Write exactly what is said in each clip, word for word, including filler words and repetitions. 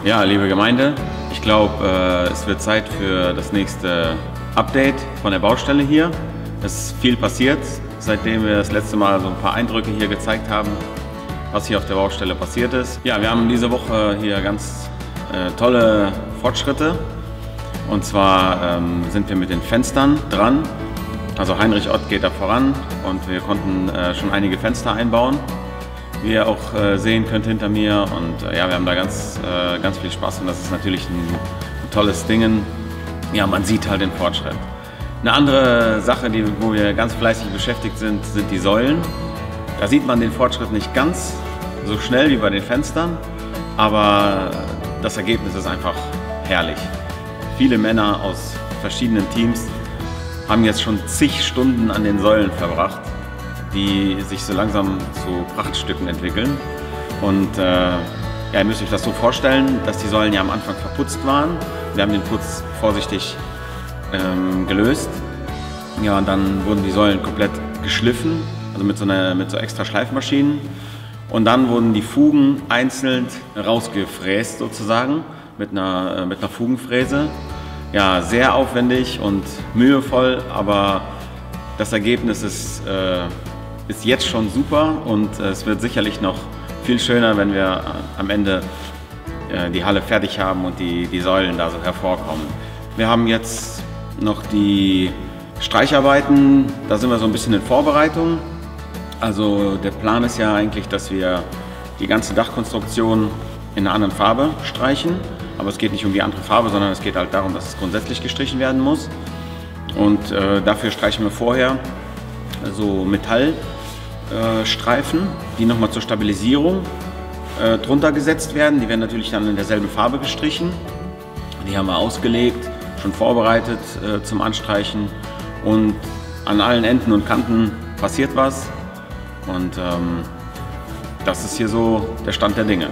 Ja, liebe Gemeinde, ich glaube, äh, es wird Zeit für das nächste Update von der Baustelle hier. Es ist viel passiert, seitdem wir das letzte Mal so ein paar Eindrücke hier gezeigt haben, was hier auf der Baustelle passiert ist. Ja, wir haben diese Woche hier ganz äh, tolle Fortschritte. Und zwar ähm, sind wir mit den Fenstern dran. Also Heinrich Ott geht da voran und wir konnten äh, schon einige Fenster einbauen, wie ihr auch äh, sehen könnt hinter mir. Und äh, ja, wir haben da ganz, äh, ganz viel Spaß und das ist natürlich ein, ein tolles Ding. Ja, man sieht halt den Fortschritt. Eine andere Sache, die, wo wir ganz fleißig beschäftigt sind, sind die Säulen. Da sieht man den Fortschritt nicht ganz so schnell wie bei den Fenstern, aber das Ergebnis ist einfach herrlich. Viele Männer aus verschiedenen Teams haben jetzt schon zig Stunden an den Säulen verbracht, die sich so langsam zu Prachtstücken entwickeln. Und äh, ja, ihr müsst euch das so vorstellen, dass die Säulen ja am Anfang verputzt waren. Wir haben den Putz vorsichtig ähm, gelöst. Ja, und dann wurden die Säulen komplett geschliffen, also mit so, einer, mit so extra Schleifmaschinen. Und dann wurden die Fugen einzeln rausgefräst sozusagen mit einer, mit einer Fugenfräse. Ja, sehr aufwendig und mühevoll, aber das Ergebnis ist, äh, ist jetzt schon super und äh, es wird sicherlich noch viel schöner, wenn wir äh, am Ende äh, die Halle fertig haben und die, die Säulen da so hervorkommen. Wir haben jetzt noch die Streicharbeiten, da sind wir so ein bisschen in Vorbereitung. Also der Plan ist ja eigentlich, dass wir die ganze Dachkonstruktion in einer anderen Farbe streichen. Aber es geht nicht um die andere Farbe, sondern es geht halt darum, dass es grundsätzlich gestrichen werden muss. Und äh, dafür streichen wir vorher so Metallstreifen, äh, die nochmal zur Stabilisierung äh, drunter gesetzt werden. Die werden natürlich dann in derselben Farbe gestrichen. Die haben wir ausgelegt, schon vorbereitet äh, zum Anstreichen. Und an allen Enden und Kanten passiert was. Und ähm, das ist hier so der Stand der Dinge.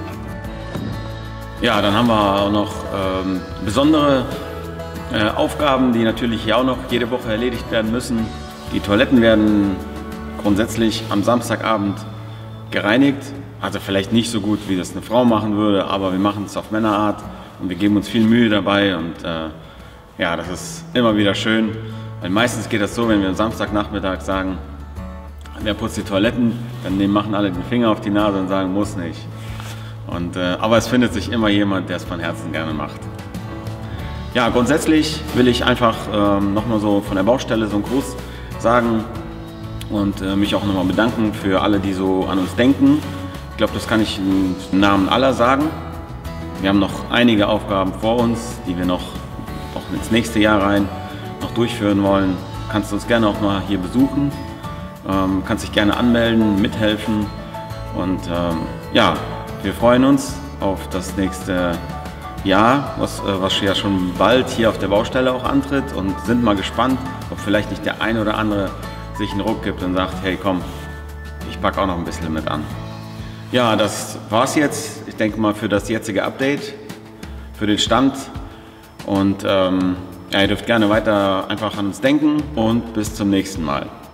Ja, dann haben wir auch noch ähm, besondere äh, Aufgaben, die natürlich hier auch noch jede Woche erledigt werden müssen. Die Toiletten werden grundsätzlich am Samstagabend gereinigt. Also vielleicht nicht so gut, wie das eine Frau machen würde, aber wir machen es auf Männerart und wir geben uns viel Mühe dabei. Und äh, ja, das ist immer wieder schön, weil meistens geht das so, wenn wir am Samstagnachmittag sagen, wer putzt die Toiletten, dann machen alle den Finger auf die Nase und sagen, muss nicht. Und, äh, aber es findet sich immer jemand, der es von Herzen gerne macht. Ja, grundsätzlich will ich einfach ähm, nochmal so von der Baustelle so einen Gruß sagen und äh, mich auch nochmal bedanken für alle, die so an uns denken. Ich glaube, das kann ich im Namen aller sagen. Wir haben noch einige Aufgaben vor uns, die wir noch auch ins nächste Jahr rein noch durchführen wollen. Du kannst uns gerne auch mal hier besuchen, ähm, kannst dich gerne anmelden, mithelfen und ähm, ja, wir freuen uns auf das nächste Jahr, was, was ja schon bald hier auf der Baustelle auch antritt und sind mal gespannt, ob vielleicht nicht der eine oder andere sich einen Ruck gibt und sagt, hey komm, ich packe auch noch ein bisschen mit an. Ja, das war's jetzt. Ich denke mal für das jetzige Update, für den Stand und ähm, ja, ihr dürft gerne weiter einfach an uns denken und bis zum nächsten Mal.